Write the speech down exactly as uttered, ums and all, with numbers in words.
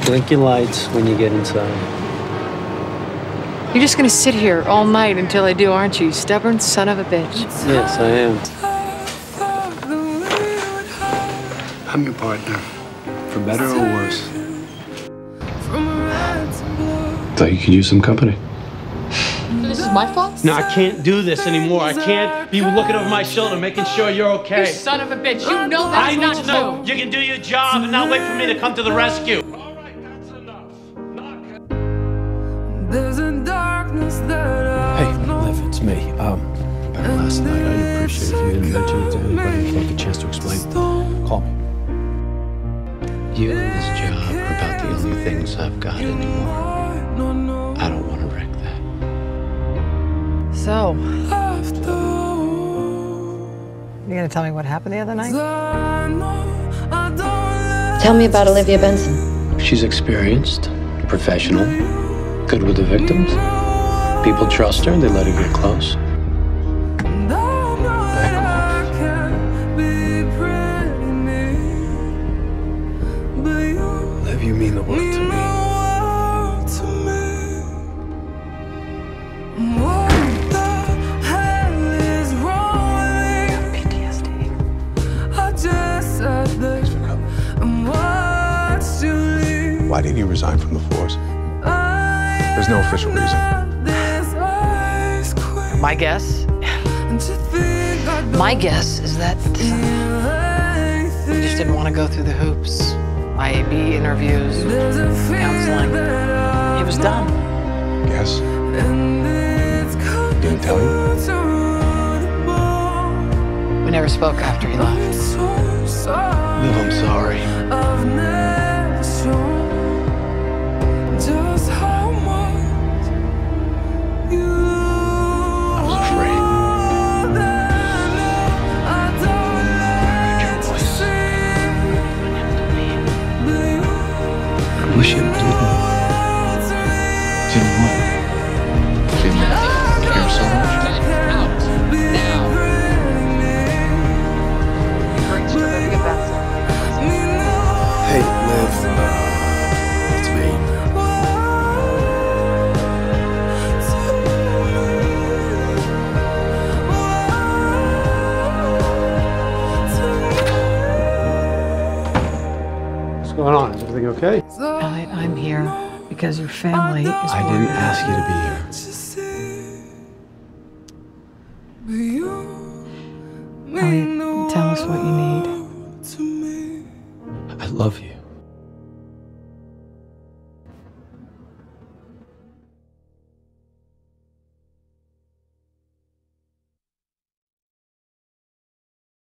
Blink your lights when you get inside. You're just gonna sit here all night until I do, aren't you, you stubborn son of a bitch? Yes, I am. I'm your partner, for better or worse. Thought you could use some company. This is my fault? No, I can't do this anymore. I can't be looking over my shoulder, making sure you're okay. You son of a bitch, you know that's I not need to know. true. You can do your job and not wait for me to come to the rescue. All right, that's enough. There's a darkness that Hey, Liv, it's me. Um, better last night. I'd appreciate if you didn't mention it to anybody until I get a chance to explain. Call me. You and this job are about the only things I've got anymore. I don't want to wreck that. So, you gonna tell me what happened the other night? Tell me about Olivia Benson. She's experienced, professional, good with the victims. People trust her, they let her get close. Back off. Liv, you mean the world to me. P T S D. Why did you resign from the force? There's no official reason. My guess? My guess is that he just didn't want to go through the hoops. I A B interviews, counseling. He was done. Guess. Didn't tell you? We never spoke after he left. Liv, I'm sorry. I was afraid. I wish you didn't. Didn't what? Didn't care so much? Out now. Hey, Liv. Uh, it's me. What's going on? Is everything okay? Elliot, I'm here because your family is I didn't ask you to be here. Elliot, tell us what you need. I love you.